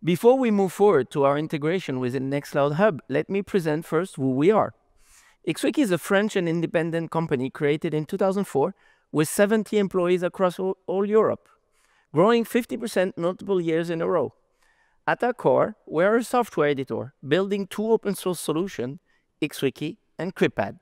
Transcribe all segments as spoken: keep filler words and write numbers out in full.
Before we move forward to our integration within Nextcloud Hub, let me present first who we are. XWiki is a French and independent company created in two thousand four with seventy employees across all, all Europe, growing fifty percent multiple years in a row. At our core, we are a software editor building two open source solutions, XWiki and CryptPad.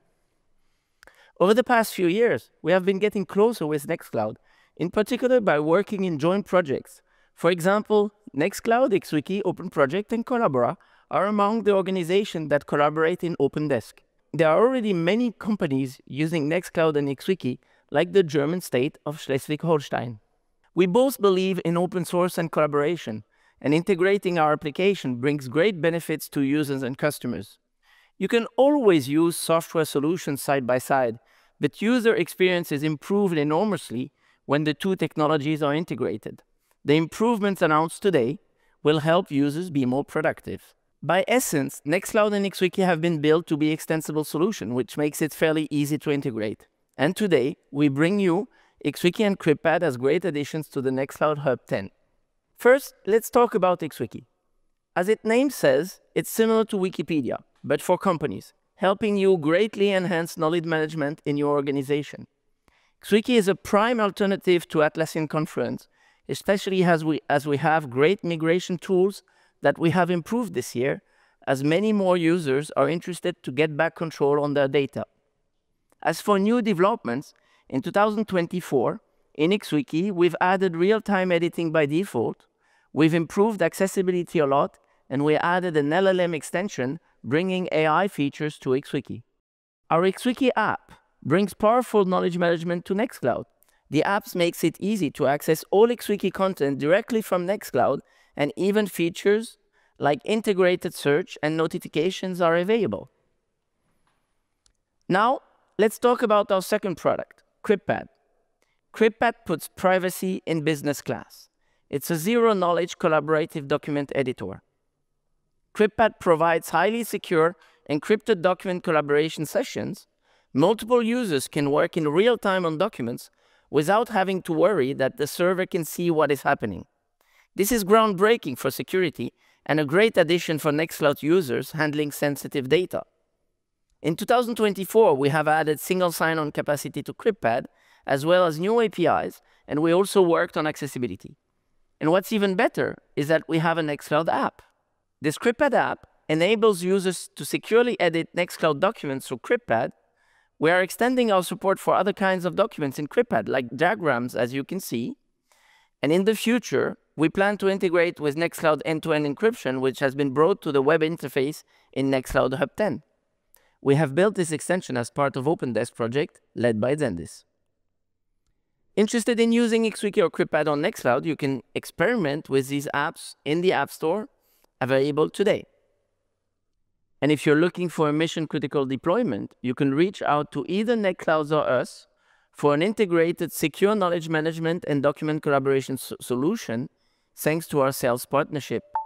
Over the past few years, we have been getting closer with Nextcloud, in particular by working in joint projects. For example, Nextcloud, XWiki, Open Project, and Collabora are among the organizations that collaborate in OpenDesk. There are already many companies using Nextcloud and XWiki, like the German state of Schleswig-Holstein. We both believe in open source and collaboration, and integrating our application brings great benefits to users and customers. You can always use software solutions side by side, but user experience is improved enormously when the two technologies are integrated. The improvements announced today will help users be more productive. By essence, Nextcloud and XWiki have been built to be extensible solutions, which makes it fairly easy to integrate. And today, we bring you XWiki and CryptPad as great additions to the Nextcloud Hub ten. First, let's talk about XWiki. As its name says, it's similar to Wikipedia, but for companies, helping you greatly enhance knowledge management in your organization. XWiki is a prime alternative to Atlassian Confluence, especially as we, as we have great migration tools that we have improved this year, as many more users are interested to get back control on their data. As for new developments, in two thousand twenty-four, in XWiki, we've added real-time editing by default, we've improved accessibility a lot, and we added an L L M extension bringing A I features to XWiki. Our XWiki app brings powerful knowledge management to Nextcloud. The app makes it easy to access all XWiki content directly from Nextcloud, and even features like integrated search and notifications are available. Now, let's talk about our second product, CryptPad. CryptPad puts privacy in business class. It's a zero-knowledge collaborative document editor. CryptPad provides highly secure encrypted document collaboration sessions. Multiple users can work in real time on documents without having to worry that the server can see what is happening. This is groundbreaking for security and a great addition for Nextcloud users handling sensitive data. In two thousand twenty-four, we have added single sign-on capacity to CryptPad, as well as new A P Is, and we also worked on accessibility. And what's even better is that we have a Nextcloud app. This CryptPad app enables users to securely edit Nextcloud documents through CryptPad. We are extending our support for other kinds of documents in CryptPad, like diagrams, as you can see. And in the future, we plan to integrate with Nextcloud end-to-end encryption, which has been brought to the web interface in Nextcloud Hub ten. We have built this extension as part of OpenDesk project led by Zendis. Interested in using XWiki or CryptPad on Nextcloud, you can experiment with these apps in the App Store, available today. And if you're looking for a mission-critical deployment, you can reach out to either Nextcloud or us for an integrated secure knowledge management and document collaboration so- solution, thanks to our sales partnership.